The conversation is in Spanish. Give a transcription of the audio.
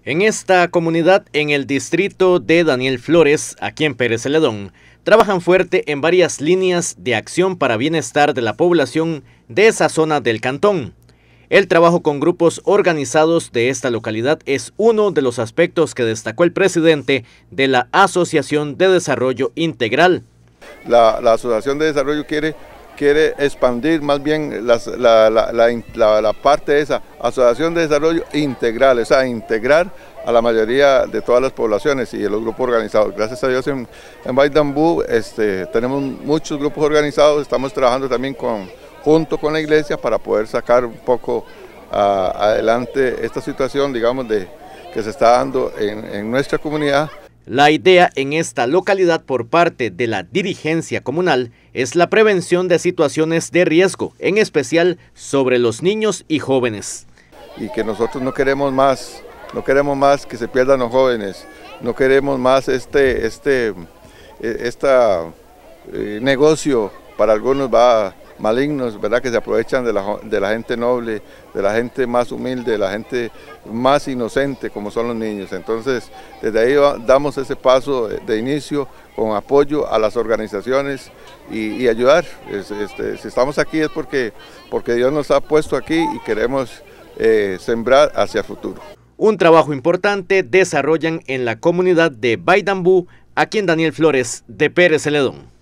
En esta comunidad, en el distrito de Daniel Flores, aquí en Pérez Celedón, trabajan fuerte en varias líneas de acción para bienestar de la población de esa zona del cantón. El trabajo con grupos organizados de esta localidad es uno de los aspectos que destacó el presidente de la Asociación de Desarrollo Integral. La Asociación de Desarrollo quiere expandir más bien la parte de esa Asociación de Desarrollo Integral, o sea, integrar a la mayoría de todas las poblaciones y de los grupos organizados. Gracias a Dios en Baidambú tenemos muchos grupos organizados, estamos trabajando también junto con la iglesia para poder sacar un poco adelante esta situación, digamos, que se está dando en nuestra comunidad. La idea en esta localidad por parte de la dirigencia comunal es la prevención de situaciones de riesgo, en especial sobre los niños y jóvenes. Y que nosotros no queremos más que se pierdan los jóvenes, no queremos más este negocio para algunos malignos, ¿verdad? Que se aprovechan de la gente noble, de la gente más humilde, de la gente más inocente como son los niños. Entonces, desde ahí damos ese paso de inicio con apoyo a las organizaciones y ayudar. Si estamos aquí es porque Dios nos ha puesto aquí y queremos sembrar hacia el futuro. Un trabajo importante desarrollan en la comunidad de Baidambú, aquí en Daniel Flores de Pérez Celedón.